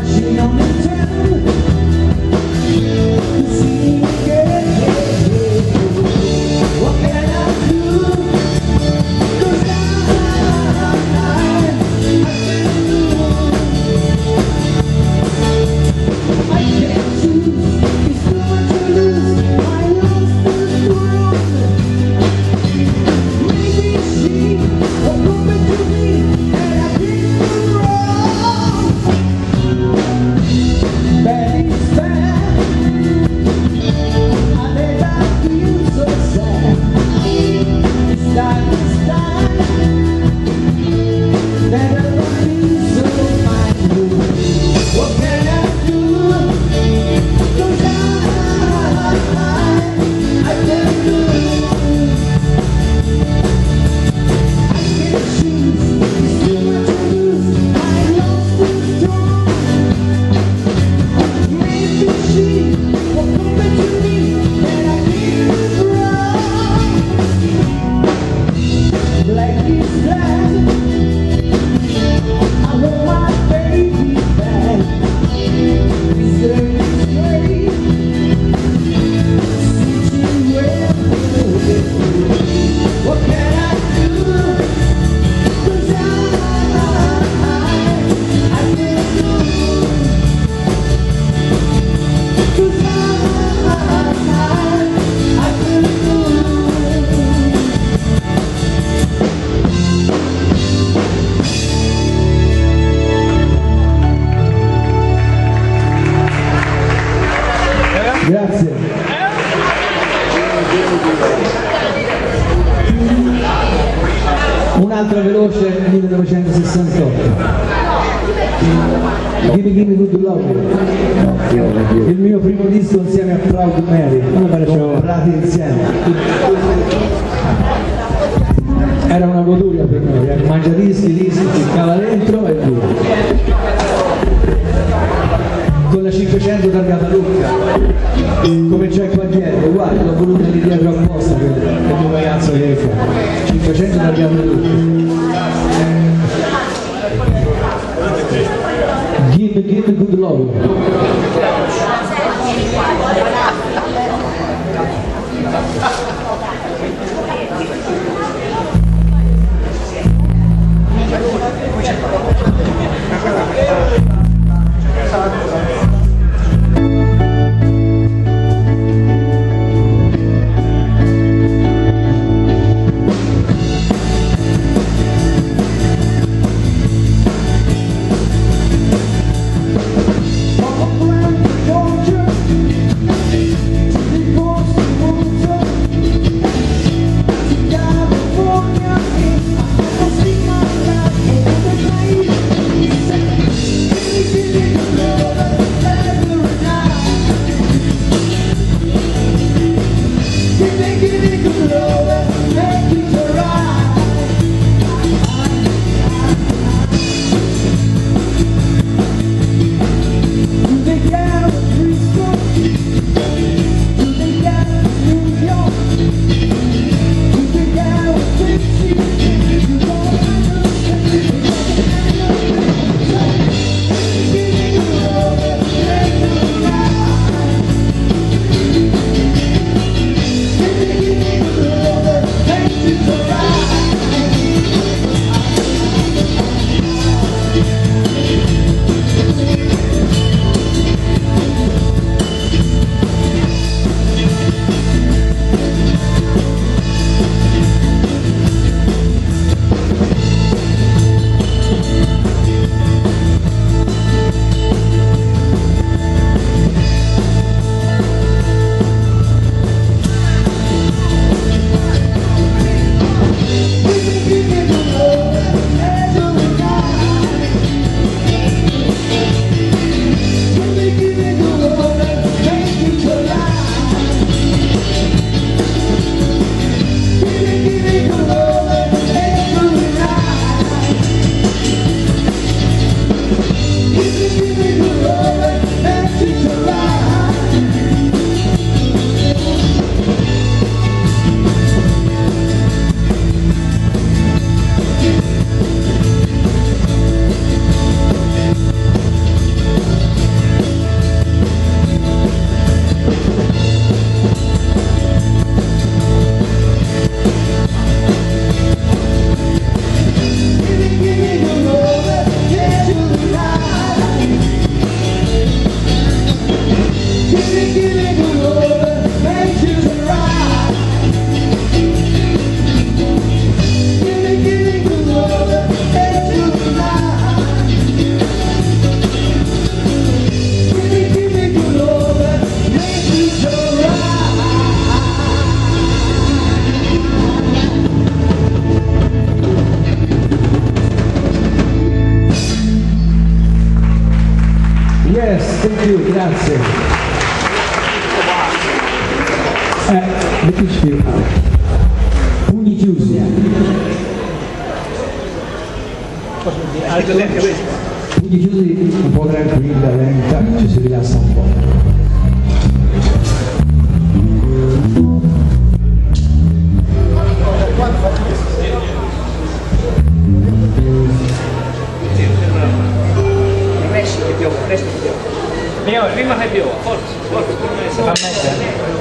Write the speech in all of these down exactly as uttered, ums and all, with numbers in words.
Grazie. Un'altra veloce millenovecentosessantotto. Gimme Gimme Good Love. Il mio primo disco insieme a Proud Mary. Comprati insieme. Era una goduria per noi, eh? Mangia dischi, dischi, ficcava dentro e via. Con la cinquecento targata Lucca, come c'è qua dietro, guarda, l'ho voluta lì dietro apposta per il mio ragazzo che fa. cinquecento targata Lucca. Give, give good love. Oh, Yes, thank you, grazie. Eh, mettici pugni chiusi. Pugni chiusi un po' tranquilla, lenta, ci si rilassa un po'. Prima che piova, forza, forza, si fa mettere.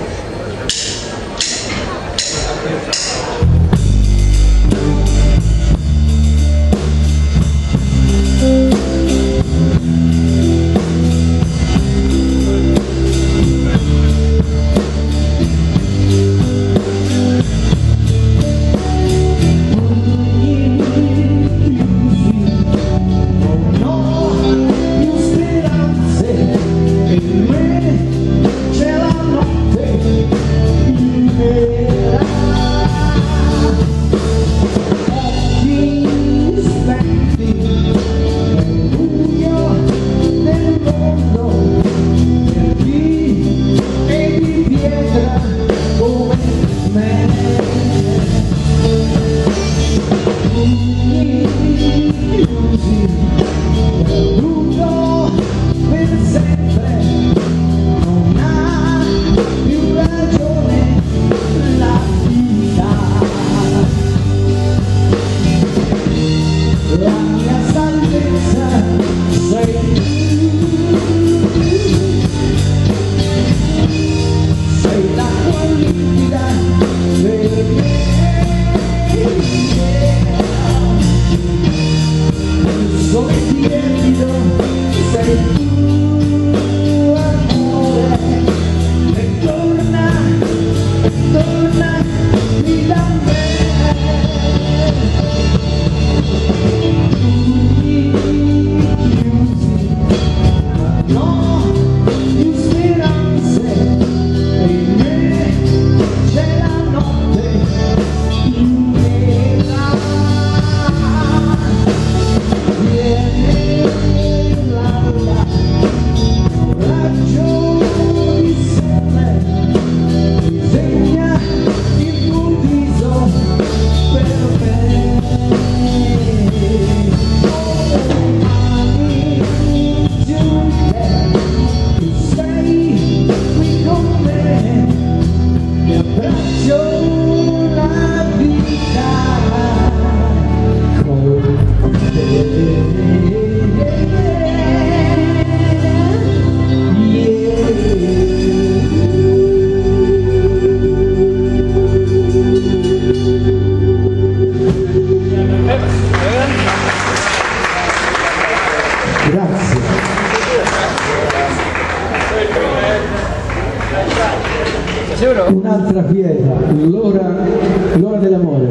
Un'altra pietra, l'ora, l'ora dell'amore,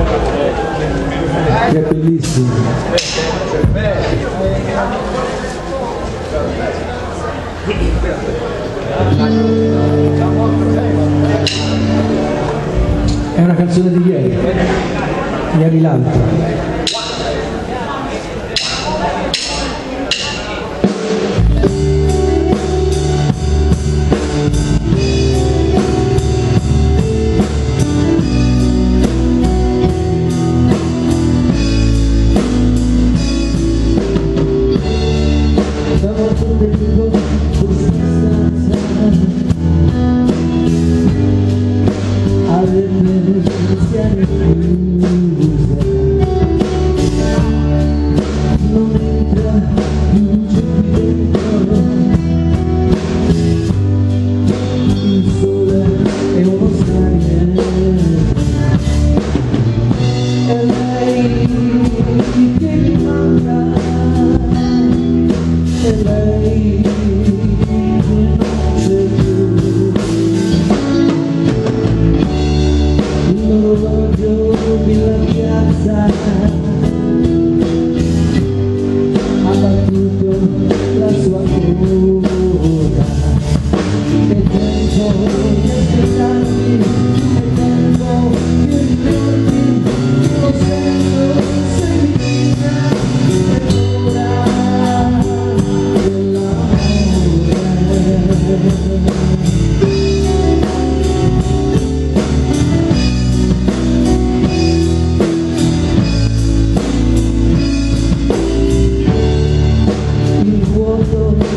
che è bellissima. È una canzone di ieri, ieri l'altra.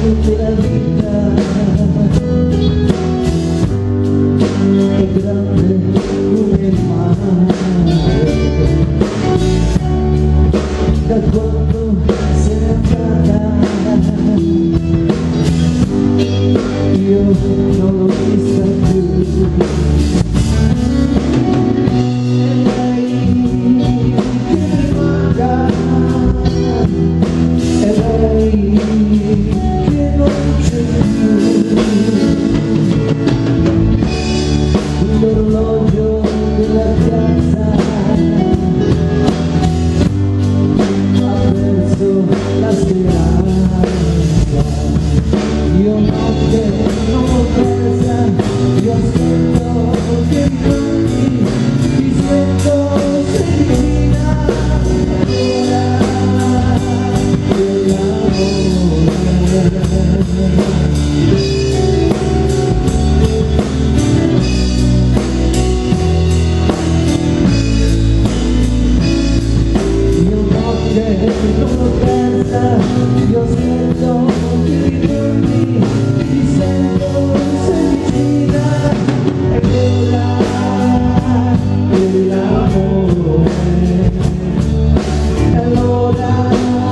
tutta la vita è grande come il mare, da quando se n'è andata io non l'ho vista più. E lei che mi manca, e lei che non c'è più. L'orologio della piazza ha perso la speranza. Io notte non l'ho persa, io aspetto che mi torni, ti sento se vicina ancora dell'amore. Non l'ho persa, io aspetto che ritorni, ti sento se vicina, e quella dell'amore, è l'ora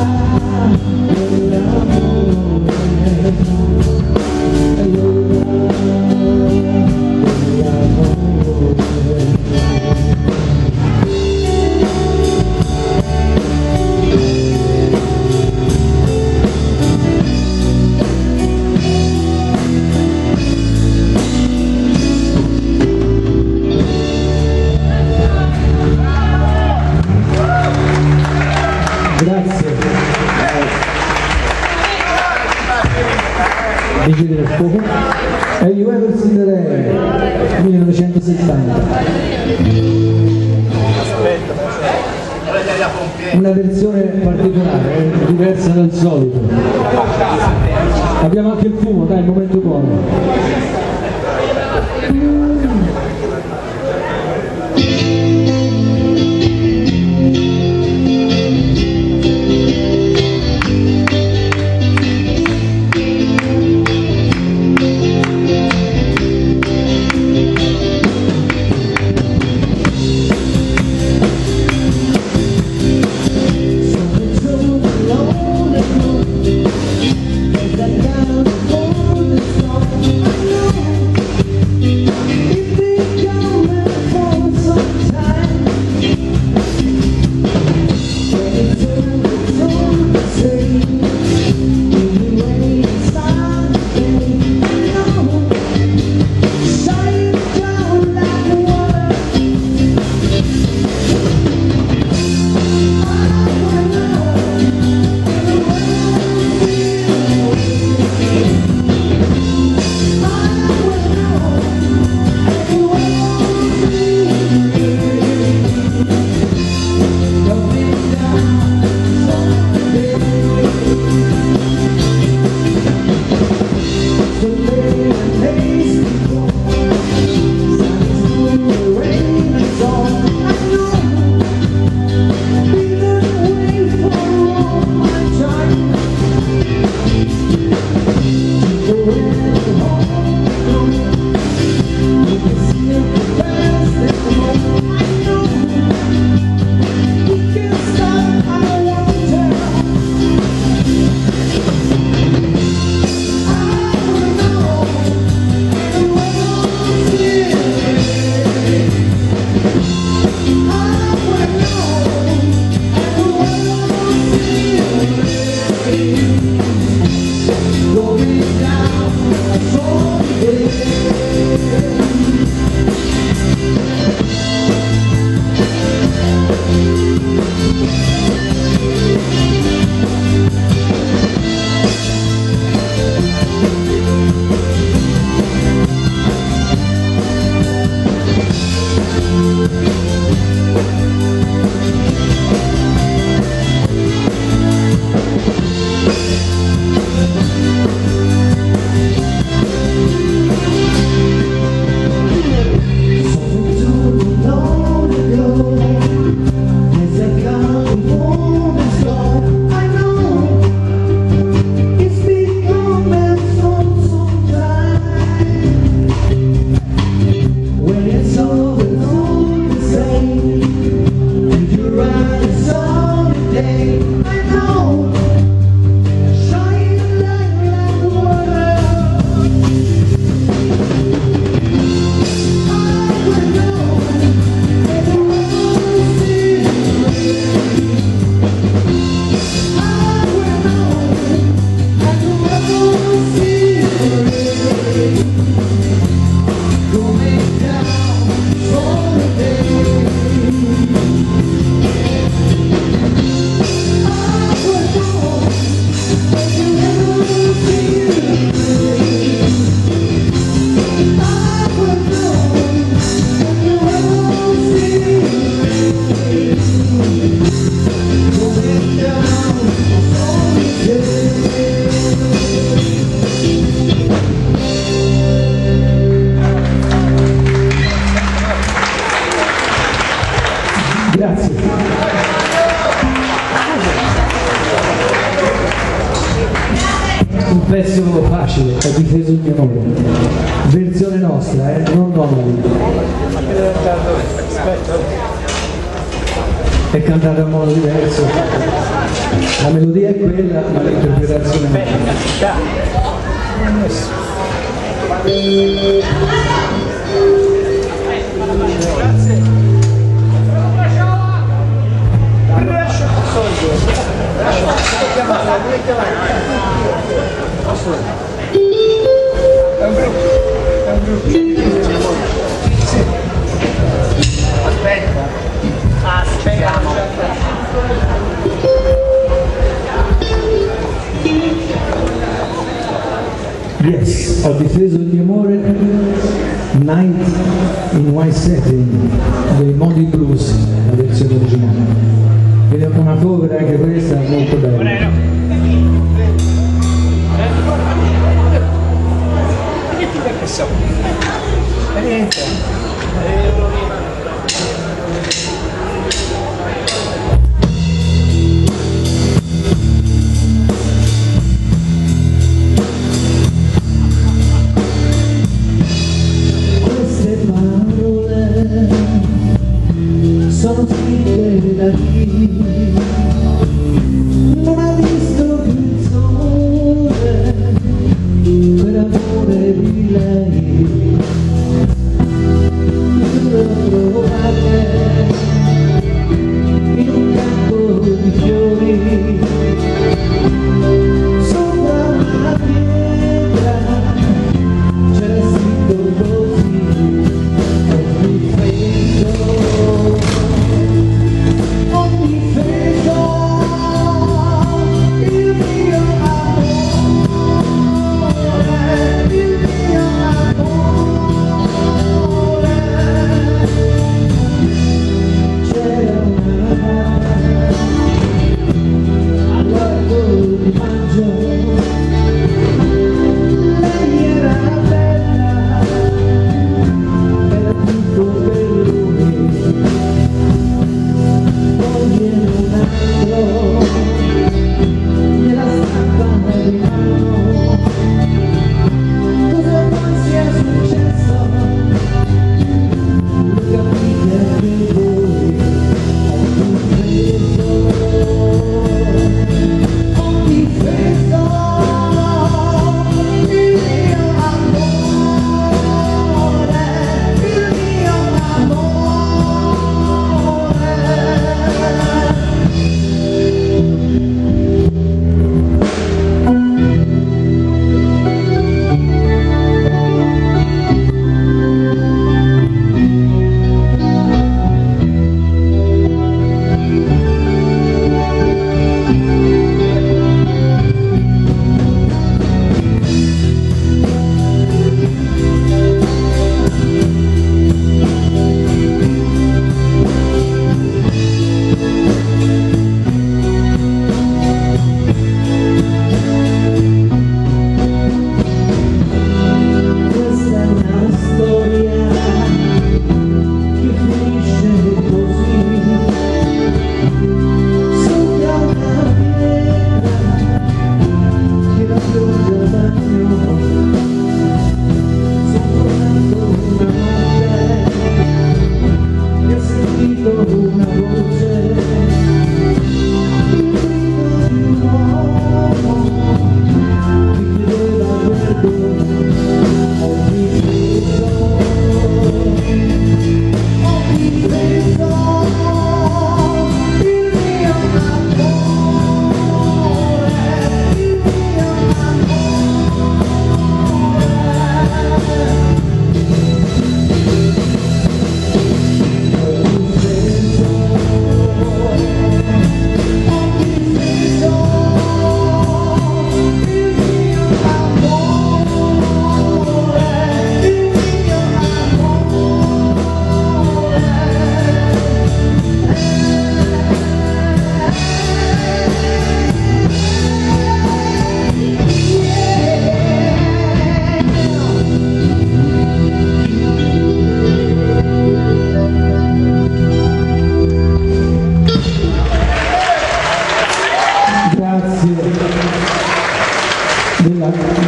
dell'amore, è l'ora dell'amore. Grazie. Vigili del fuoco. Have you ever seen the rain? millenovecentosettanta. Una versione particolare, eh, diversa dal solito. Abbiamo anche il fumo, dai, il momento buono. Down for the song, I know verso facile, ho difeso il mio nome. Versione nostra, eh, non nomadi. È cantata in modo diverso. La melodia è quella, ma l'interpretazione è È un gruppo, è un gruppo. Sì. Aspetta. Aspettiamo. Yes, ho difeso il mio amore, Night in White Setting dei Moody Blues, la versione originale. Ed è una cover anche questa molto bella. Che so? E niente. Sono figlie da chi non ha visto più il sole per amore di lei.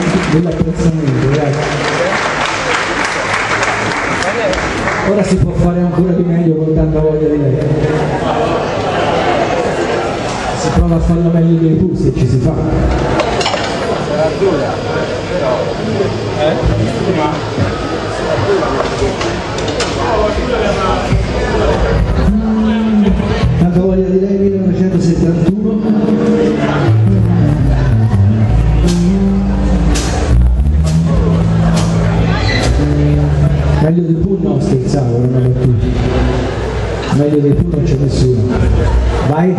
dell'apprezzamento, grazie. Ora si può fare ancora di meglio con tanta voglia di lei. Si prova a farlo meglio dei pur se ci si fa. Sarà dura, però. Eh? Tanta voglia di lei, millenovecentosettantuno. Meglio dei pur no, scherzavo, non è tutti. Meglio dei pur non c'è nessuno. Vai!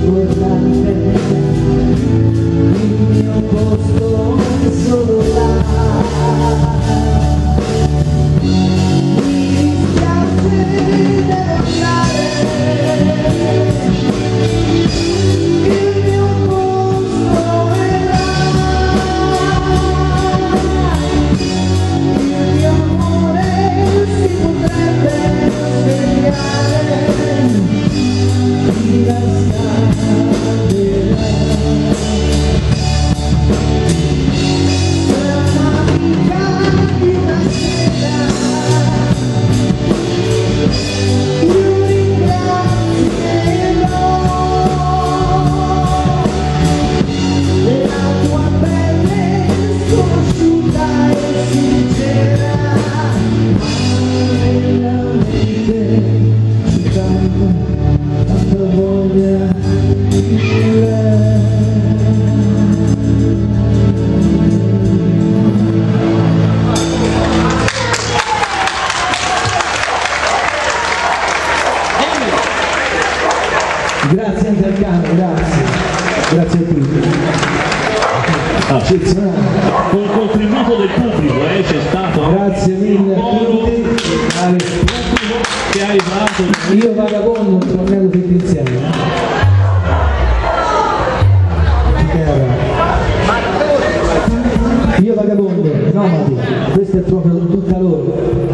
Il mio posto è solo là. Ah, con il contributo del pubblico eh, c'è stato. Grazie mille a tutti. Che hai dato. Io vagabondo torniamo tutti insieme. Io vagabondo, nomadi, questo è proprio tutta loro.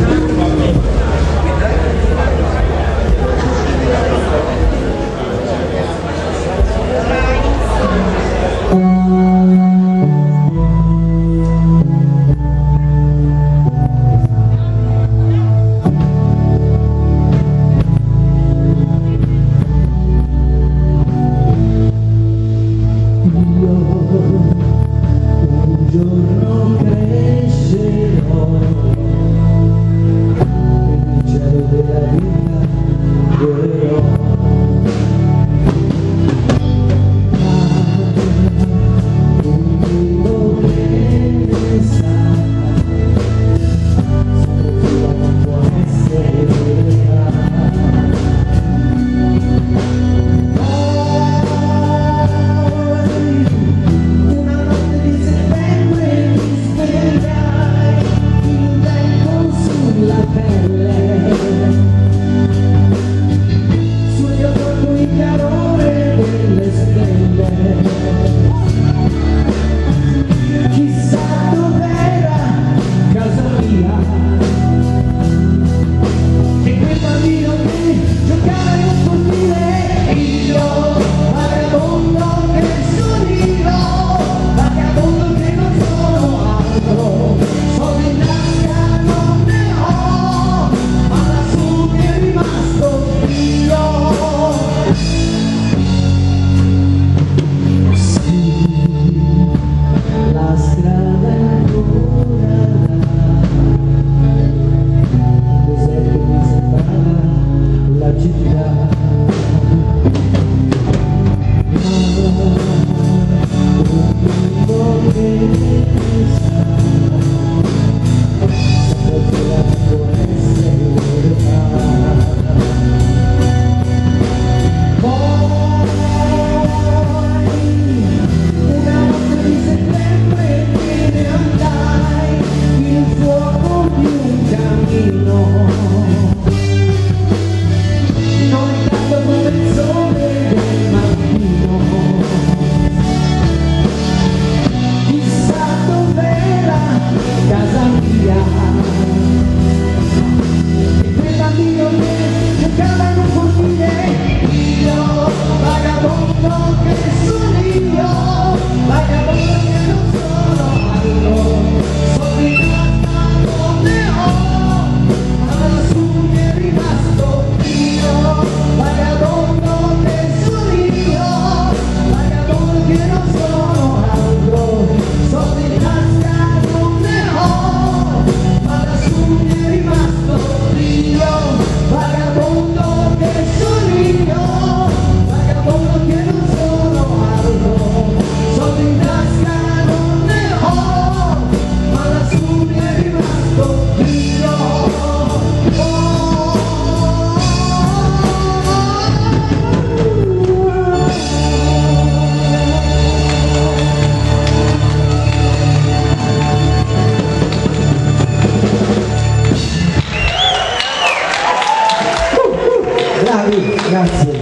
Grazie,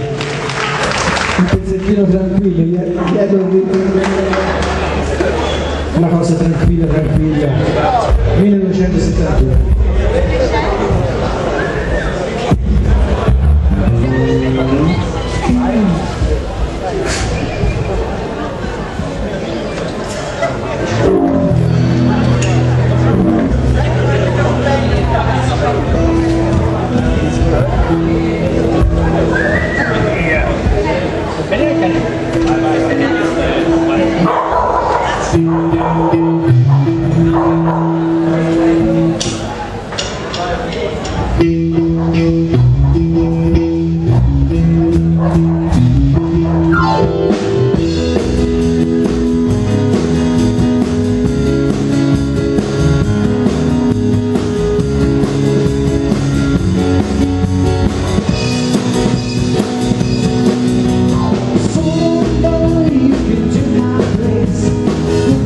un pezzettino tranquillo, chiedo di... una cosa tranquilla, tranquilla, millenovecentosettantadue. You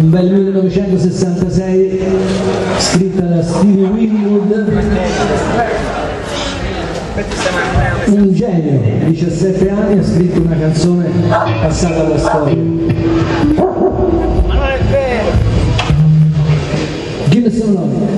un bel millenovecentosessantasei, scritta da Stevie Winwood, un genio, diciassette anni, ha scritto una canzone passata alla storia. Ma non è vero! Give us some love.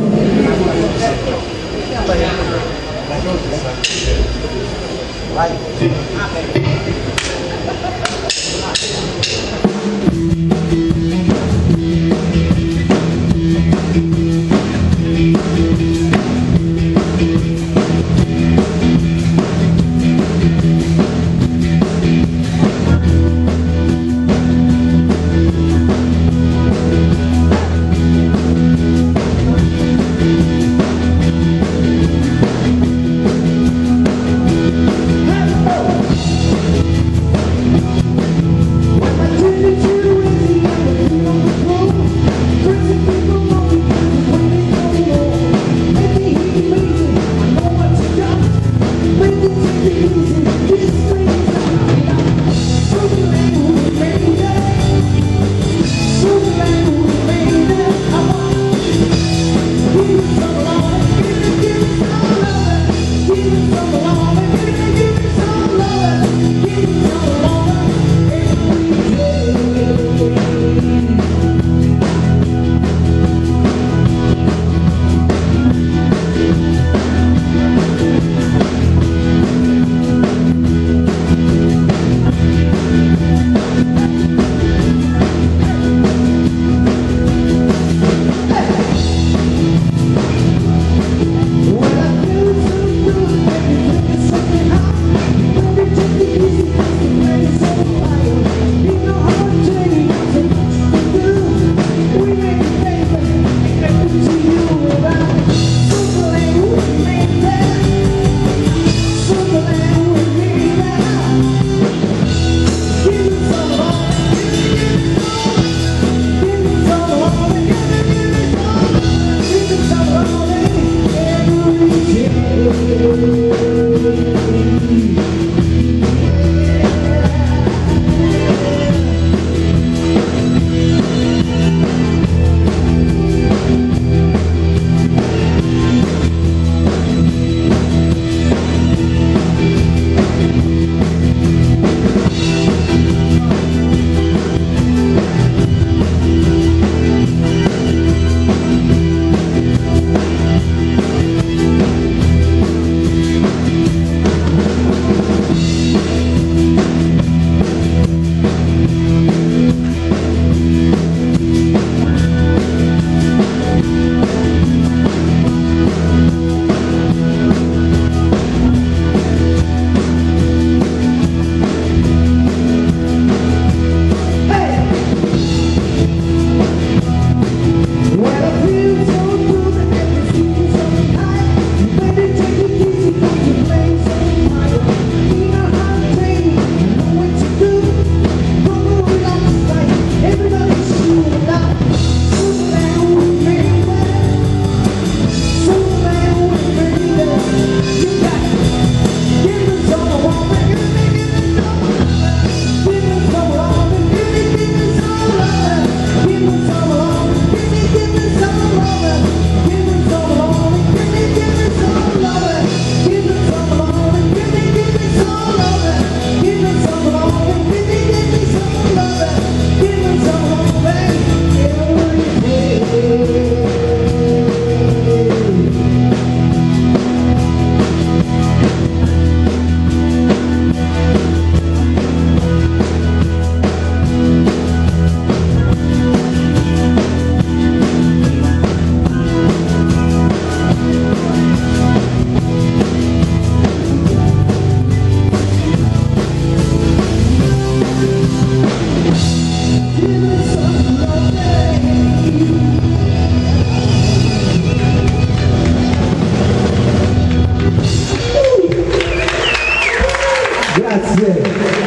Grazie.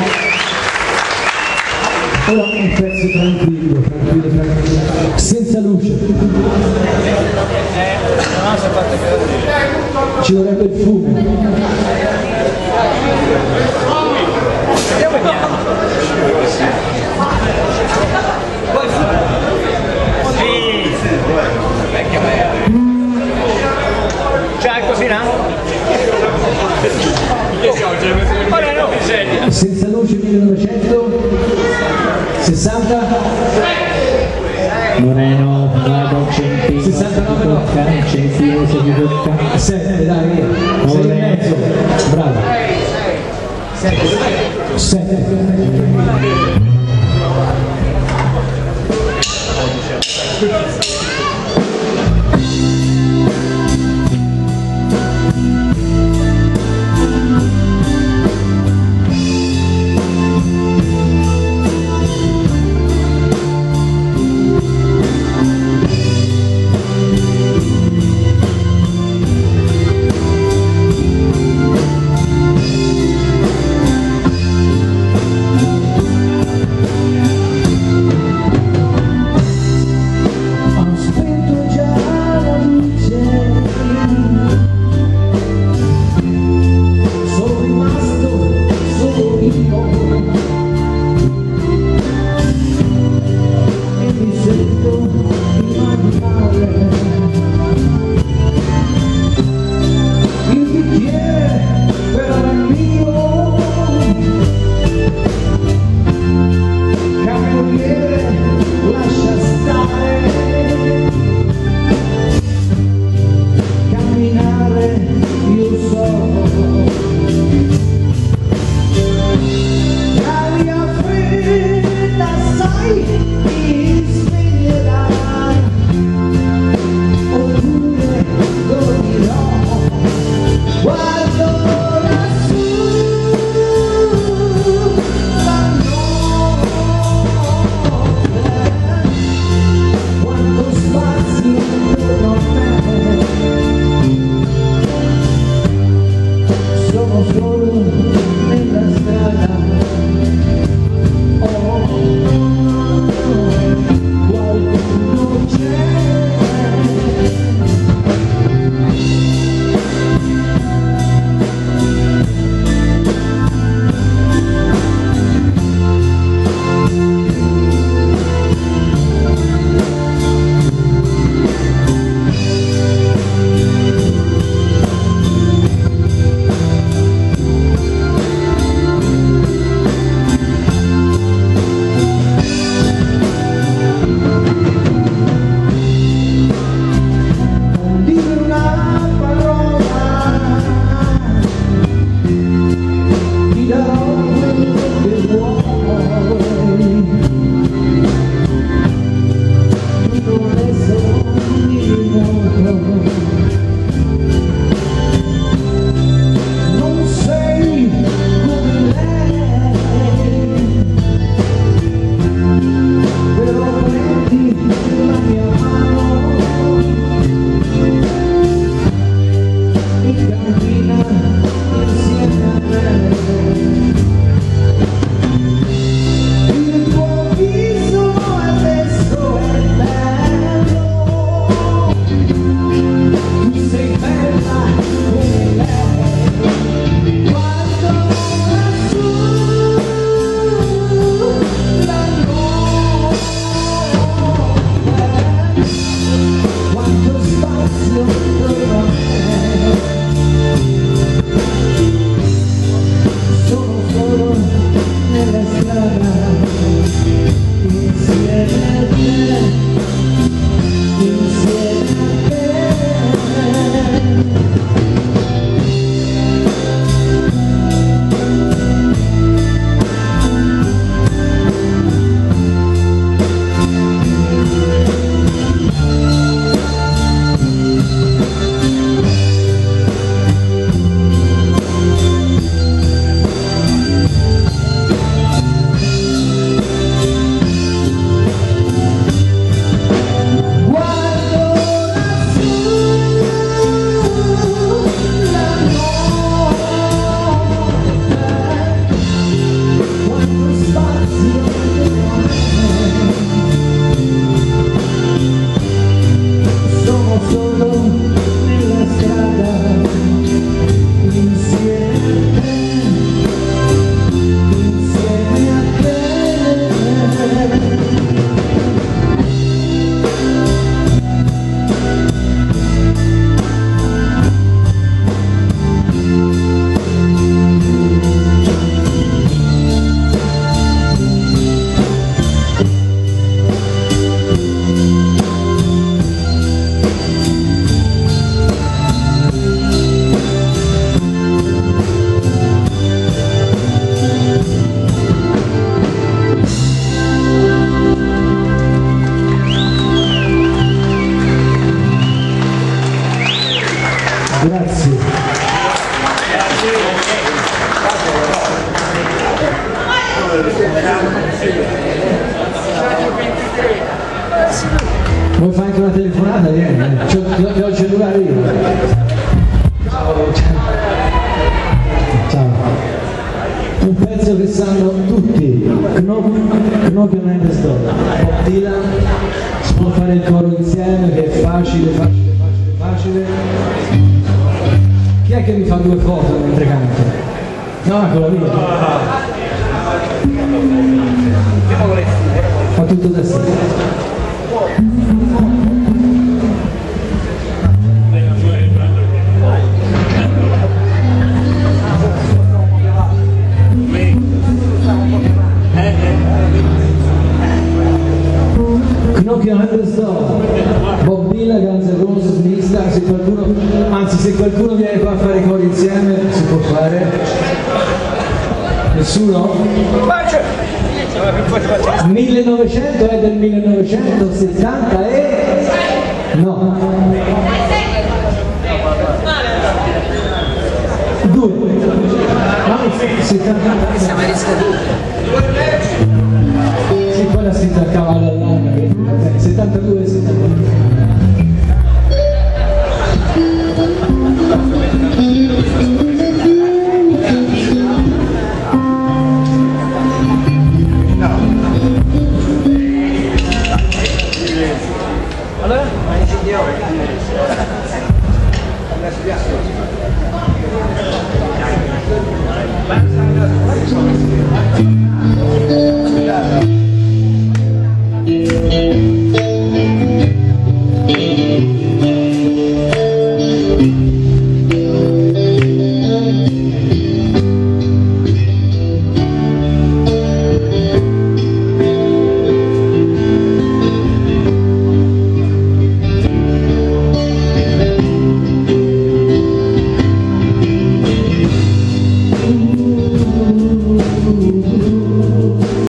Ora un pezzo tranquillo, tranquillo, tranquillo, senza luce. Ci vorrebbe il fumo. sessanta, Moreno va un centino, sessantanove, no. tocca, un centino se gli tocca. sette, dai, via. sei e mezzo, bravo. sette. Vuoi fare anche una telefonata? Vieni, c'ho, c'ho il cellulare io. Ciao. Ciao. Un pezzo che sanno tutti, Knock and Stop, Bob Dylan, si può fare il coro insieme che è facile, facile, facile, facile. Chi è che mi fa due foto mentre canto? No, con la mia. Fa tutto da sé. Knock on the Door, Bob Dylan, Guns N' Roses, Mista, se qualcuno, anzi se qualcuno viene qua a fare i cori insieme si può fare. Nessuno? millenovecento è del millenovecentosettanta e... no. Due. No, settanta. Siamo riscaduti. Sì, poi l'ha scritta a cavallo all'anno, settantadue e settantadue. Allora? Thank you.